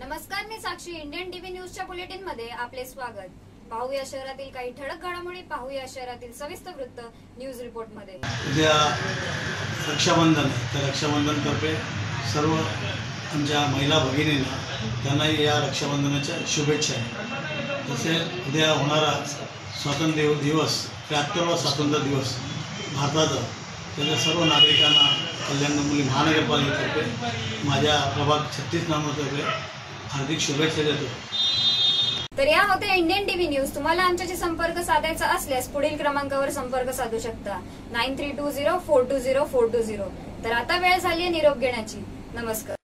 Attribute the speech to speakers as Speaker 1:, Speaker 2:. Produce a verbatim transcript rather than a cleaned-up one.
Speaker 1: नमस्कार, मी Sakshi. Indian TV न्यूजच्या बुलेटिन मध्ये आपले स्वागत. पाहूया शहरातील काही ठळक घडामोडी. पाहूया शहरातील सविस्तर वृत्त न्यूज रिपोर्ट मध्ये.
Speaker 2: उद्या रक्षाबंधन आहे, तर रक्षाबंधनतर्फे सर्व आमच्या महिला भगिनींना त्यांनाही या रक्षाबंधनाच्या शुभेच्छा आहेत. तसेच उद्या होणारा स्वातंत्र्य दिवस, त्र्याहत्तरावा स्वातंत्र्य दिवस भारताचा, त्याच्या सर्व नागरिकांना कल्याण डोंबिवली महानगरपालिकेतर्फे माझ्या प्रभाग छत्तीस नामातर्फे हार्दिक शुभेच्छा देतो.
Speaker 1: तर या होत्या इंडियन टीव्ही न्यूज. तुम्हाला आमच्याशी संपर्क साधायचा असल्यास पुढील क्रमांकावर संपर्क साधू शकता, nine three two zero four two zero four two zero. तर आता वेळ झाली आहे निरोप घेण्याची. नमस्कार.